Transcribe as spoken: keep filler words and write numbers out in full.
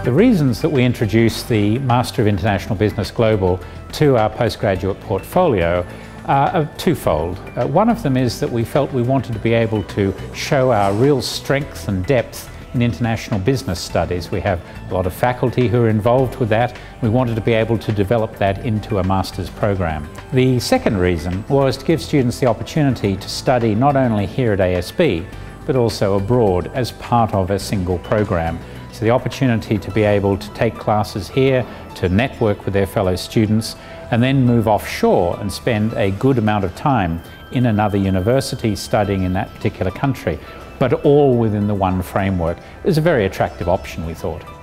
The reasons that we introduced the Master of International Business Global to our postgraduate portfolio uh, are twofold. Uh, one of them is that we felt we wanted to be able to show our real strength and depth in international business studies. We have a lot of faculty who are involved with that. We wanted to be able to develop that into a master's program. The second reason was to give students the opportunity to study not only here at A S B, but also abroad as part of a single program. So the opportunity to be able to take classes here, to network with their fellow students, and then move offshore and spend a good amount of time in another university studying in that particular country, but all within the one framework, is a very attractive option, we thought.